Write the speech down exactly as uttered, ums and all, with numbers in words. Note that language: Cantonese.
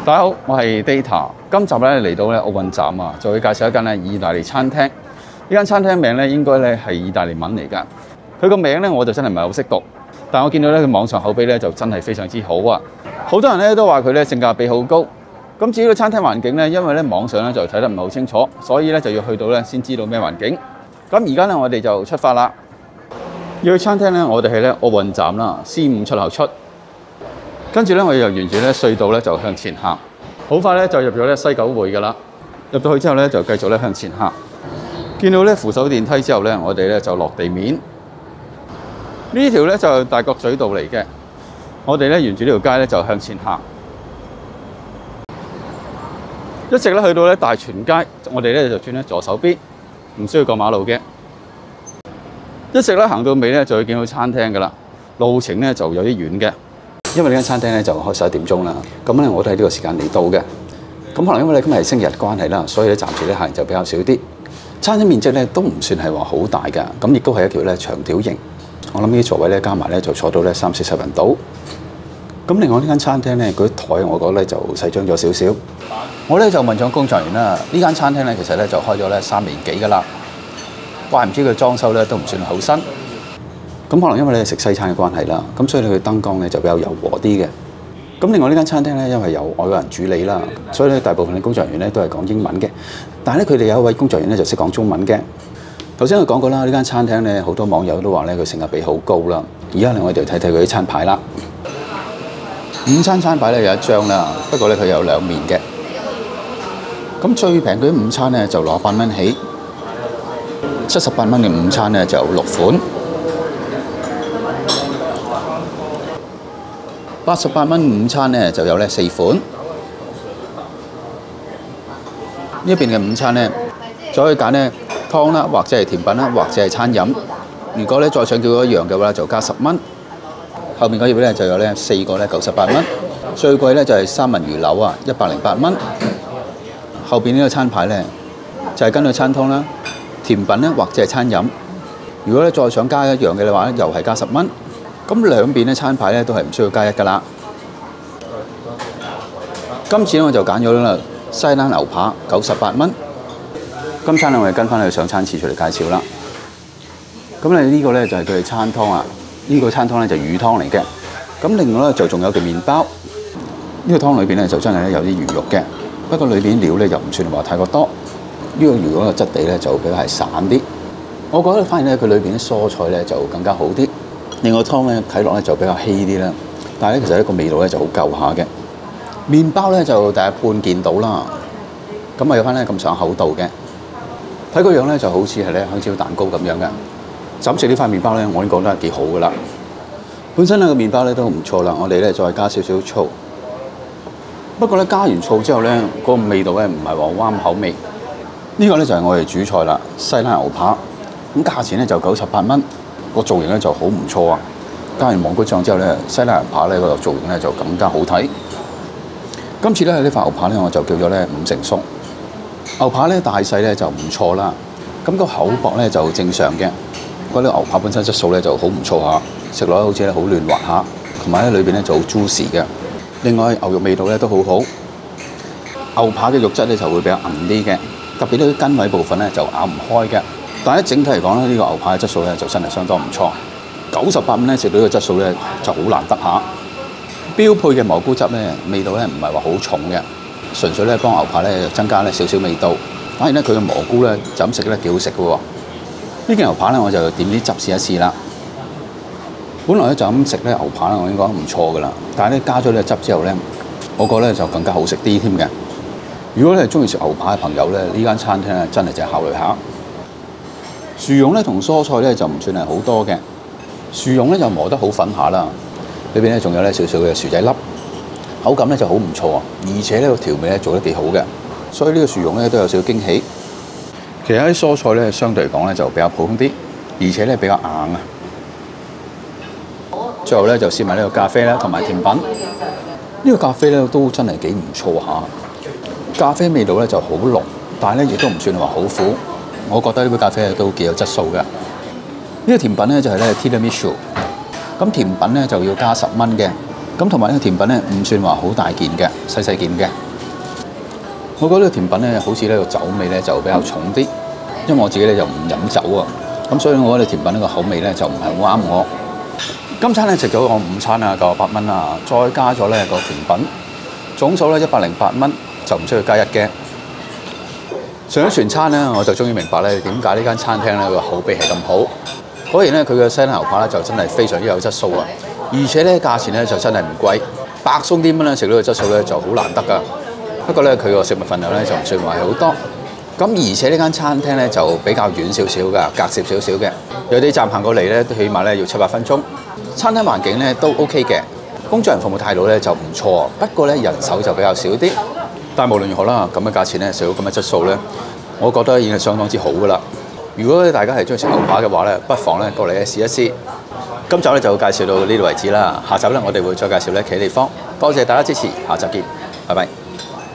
大家好，我係 Data。今集咧嚟到咧奧運站啊，就會介紹一間咧意大利餐廳。呢間餐廳名咧應該咧係意大利文嚟㗎。佢個名咧我就真係唔係好識讀，但我見到咧佢網上口碑咧就真係非常之好啊！好多人咧都話佢咧性價比好高。咁至於個餐廳環境咧，因為咧網上咧就睇得唔係好清楚，所以咧就要去到咧先知道咩環境。咁而家咧我哋就出發啦。要去餐廳咧，我哋係咧奧運站啦 ，C 五出口出。跟住咧，我哋就沿住咧隧道咧就向前行，好快咧就入咗咧西九匯㗎啦。入到去之後咧，就繼續咧向前行。見到咧扶手電梯之後咧，我哋咧就落地面。呢條咧就係大角咀道嚟嘅。我哋咧沿住呢條街咧就向前行，一直咧去到咧大全街，我哋咧就轉咧左手邊，唔需要過馬路嘅。一直咧行到尾咧就會見到餐廳㗎啦。路程咧就有啲遠嘅。因為呢間餐廳咧就開十一點鐘啦，咁咧我都喺呢個時間嚟到嘅。咁可能因為咧今日係星期日關係啦，所以咧暫時咧客人就比較少啲。餐廳面積咧都唔算係話好大㗎，咁亦都係一條咧長條形。我諗呢啲座位咧加埋咧就坐到咧三四十人到。咁另外呢間餐廳咧，佢啲台我覺得咧就細張咗少少。我咧就問咗工作人員啦，呢間餐廳咧其實咧就開咗咧三年幾㗎啦，怪唔知佢裝修咧都唔算好新。咁可能因為你係食西餐嘅關係啦，咁所以你嘅燈光咧就比較柔和啲嘅。咁另外呢間餐廳咧，因為有外國人主理啦，所以咧大部分嘅工作人員咧都係講英文嘅。但係咧佢哋有一位工作人員咧就識講中文嘅。頭先我講過啦，呢間餐廳咧好多網友都話咧佢性價比好高啦。而家咧我哋睇睇佢啲餐牌啦。午餐餐牌咧有一張啦，不過咧佢有兩面嘅。咁最平嗰啲午餐咧就六十八蚊起，七十八蚊嘅午餐咧就有六款。八十八蚊午餐咧就有咧四款，呢一邊嘅午餐咧，就可以揀咧湯啦，或者係甜品啦，或者係餐飲。如果咧再想叫一樣嘅話，就加十蚊。後面嗰頁咧就有咧四個咧九十八蚊，最貴咧就係三文魚柳啊，一百零八蚊。後邊呢個餐牌咧就係跟佢餐湯啦、甜品咧或者係餐飲。如果咧再想加一樣嘅話咧，又係加十蚊。咁兩邊咧餐牌咧都係唔需要加一㗎啦。今次咧我就揀咗啦西冷牛扒九十八蚊。今餐咧我哋跟翻去上餐次序嚟介紹啦。咁你呢個咧就係佢哋餐湯啊，呢、這個餐湯咧就魚湯嚟嘅。咁另外咧就仲有條麵包。呢、這個湯裏邊咧就真係咧有啲魚肉嘅，不過裏邊料咧又唔算話太過多。呢、這個魚肉嘅質地咧就比較係散啲。我覺得反而咧佢裏邊啲蔬菜咧就更加好啲。另外湯咧睇落咧就比較稀啲啦，但係咧其實呢個味道咧就好夠下嘅。麵包咧就大約半件到啦，咁啊有翻咧咁上厚度嘅。睇個樣咧就好似係咧香蕉蛋糕咁樣嘅。就咁食呢塊麵包咧，我已經覺得係幾好噶啦。本身咧個麵包咧都唔錯啦，我哋咧再加少少醋。不過咧加完醋之後咧，嗰個味道咧唔係話啱口味。呢個咧就係我哋主菜啦，西冷牛扒。咁價錢咧就九十八蚊。個造型咧就好唔錯啊！加完蘑菇醬之後咧，西冷牛扒咧個造型咧就更加好睇。今次咧呢塊牛扒咧我就叫咗咧五成熟。牛扒咧大細咧就唔錯啦，咁個口薄咧就正常嘅。嗰啲牛扒本身質素咧就好唔錯下，食落咧好似咧好嫩滑下，同埋咧裏邊咧就好 juicy 嘅。另外牛肉味道咧都好好。牛扒嘅肉質咧就會比較韌啲嘅，特別呢啲筋位部分咧就咬唔開嘅。但係整體嚟講咧，呢個牛扒嘅質素咧就真係相當唔錯。九十八蚊咧食到呢個質素咧就好難得下。標配嘅蘑菇汁咧味道咧唔係話好重嘅，純粹咧幫牛扒咧增加咧少少味道。反而咧佢嘅蘑菇咧就咁食咧幾好食嘅喎。呢件牛扒咧我就點啲汁試一試啦。本來咧就咁食咧牛扒咧我應該唔錯㗎啦，但係咧加咗呢個汁之後咧，我覺得咧就更加好食啲添嘅。如果你係中意食牛扒嘅朋友咧，呢間餐廳咧真係值得考慮下。薯蓉咧同蔬菜咧就唔算係好多嘅，薯蓉咧就磨得好粉下啦，裏邊咧仲有咧少少嘅薯仔粒，口感咧就好唔錯啊，而且呢個調味咧做得幾好嘅，所以呢個薯蓉咧都有少少驚喜。其他啲蔬菜咧相對嚟講咧就比較普通啲，而且咧比較硬啊。最後咧就試埋呢個咖啡啦，同埋甜品。呢個咖啡咧都真係幾唔錯下，咖啡味道咧就好濃，但係咧亦都唔算話好苦。我覺得呢杯咖啡都幾有質素嘅。呢個甜品咧就係咧 Tiramisu，咁甜品咧就要加十蚊嘅。 咁同埋呢個甜品咧唔算話好大件嘅，細細件嘅。我覺得呢個甜品咧好似呢個酒味咧就比較重啲，因為我自己咧就唔飲酒啊，咁所以我覺得甜品呢個口味咧就唔係好啱我。今餐咧食咗個午餐啊，九十八蚊啊，再加咗咧個甜品，總數咧一百零八蚊，就唔需要加一嘅。食咗全餐咧，我就終於明白咧點解呢間餐廳咧個口碑係咁好。果然咧佢嘅西冷牛扒咧就真係非常之有質素啊，而且咧價錢咧就真係唔貴，百鬆啲蚊咧食到個質素咧就好難得㗎。不過咧佢個食物份量咧就唔算話係好多。咁而且呢間餐廳咧就比較遠少少㗎，隔涉少少嘅，有啲站行過嚟咧都起碼咧要七八分鐘。餐廳環境咧都 OK 嘅，工作人服務態度咧就唔錯，不過咧人手就比較少啲。但係無論如何啦，咁嘅價錢咧食到咁嘅質素咧，我覺得已經係相當之好㗎啦。如果大家係中意食牛扒嘅話咧，不妨咧過嚟咧試一試。今集咧就介紹到呢度為止啦，下集咧我哋會再介紹咧其他地方。多謝大家支持，下集見，拜拜。